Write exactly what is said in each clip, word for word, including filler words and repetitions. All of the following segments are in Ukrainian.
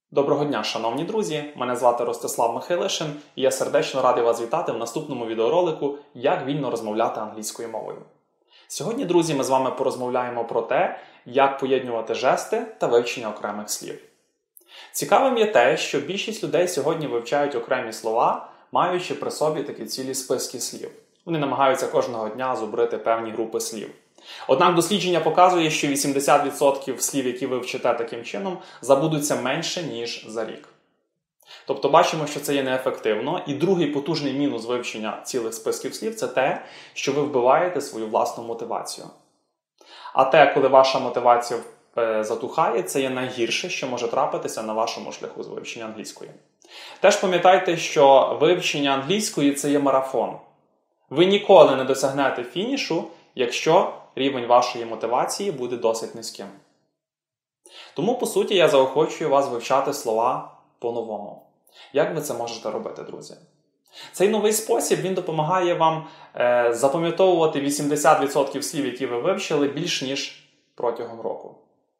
Доброго дня, шановні друзі! Мене звати Ростислав Михайлишин і я сердечно радий вас вітати в наступному відеоролику «Як вільно розмовляти англійською мовою». Сьогодні, друзі, ми з вами порозмовляємо про те, як поєднувати жести та вивчення окремих слів. Цікавим є те, що більшість людей сьогодні вивчають окремі слова, маючи при собі такі цілі списки слів. Вони намагаються кожного дня зубрити певні групи слів. Однак дослідження показує, що вісімдесят відсотків слів, які ви вчите таким чином, забудуться менше, ніж за рік. Тобто бачимо, що це є неефективно. І другий потужний мінус вивчення цілих списків слів – це те, що ви вбиваєте свою власну мотивацію. А те, коли ваша мотивація затухає, це є найгірше, що може трапитися на вашому шляху з вивчення англійської. Теж пам'ятайте, що вивчення англійської – це є марафон. Ви ніколи не досягнете фінішу, якщо рівень вашої мотивації буде досить низьким. Тому, по суті, я заохочую вас вивчати слова по-новому. Як ви це можете робити, друзі? Цей новий спосіб, він допомагає вам е, запам'ятовувати вісімдесят відсотків слів, які ви вивчили, більш ніж протягом року.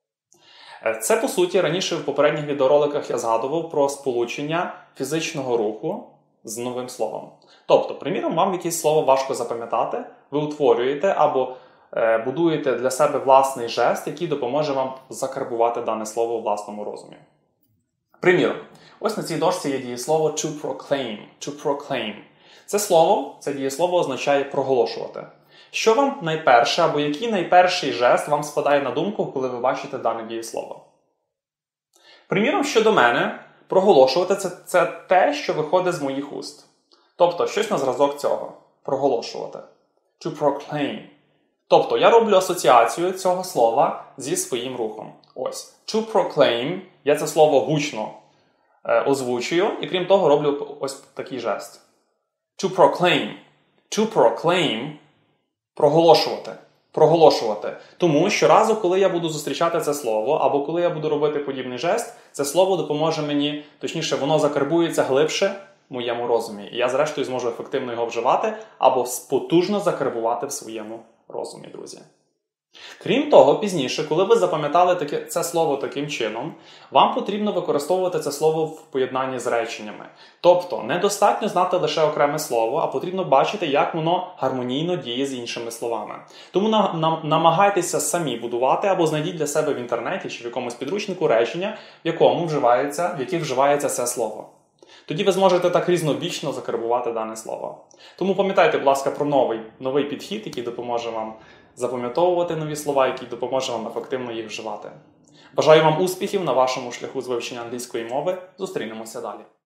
Це, по суті, раніше в попередніх відеороликах я згадував про сполучення фізичного руху з новим словом. Тобто, приміром, вам якесь слово важко запам'ятати, ви утворюєте або е, будуєте для себе власний жест, який допоможе вам закарбувати дане слово у власному розумі. Приміром, ось на цій дошці є дієслово to proclaim. To proclaim. Це слово, це дієслово означає проголошувати. Що вам найперше, або який найперший жест вам спадає на думку, коли ви бачите дане дієслово? Приміром, щодо мене, проголошувати це, – це те, що виходить з моїх уст. Тобто, щось на зразок цього. Проголошувати. To proclaim. Тобто, я роблю асоціацію цього слова зі своїм рухом. Ось. To proclaim. Я це слово гучно е, озвучую, і крім того, роблю ось такий жест. To proclaim. To proclaim. Проголошувати. Проголошувати. Тому щоразу, коли я буду зустрічати це слово, або коли я буду робити подібний жест, це слово допоможе мені, точніше, воно закарбується глибше в моєму розумі. І я, зрештою, зможу ефективно його вживати, або потужно закарбувати в своєму розумі, друзі. Крім того, пізніше, коли ви запам'ятали таке, це слово таким чином, вам потрібно використовувати це слово в поєднанні з реченнями. Тобто, недостатньо знати лише окреме слово, а потрібно бачити, як воно гармонійно діє з іншими словами. Тому на, на, намагайтеся самі будувати або знайдіть для себе в інтернеті чи в якомусь підручнику речення, в якому вживається, в яких вживається це слово. Тоді ви зможете так різнобічно закарбувати дане слово. Тому пам'ятайте, будь ласка, про новий, новий підхід, який допоможе вам запам'ятовувати нові слова, який допоможе вам ефективно їх вживати. Бажаю вам успіхів на вашому шляху з вивчення англійської мови. Зустрінемося далі.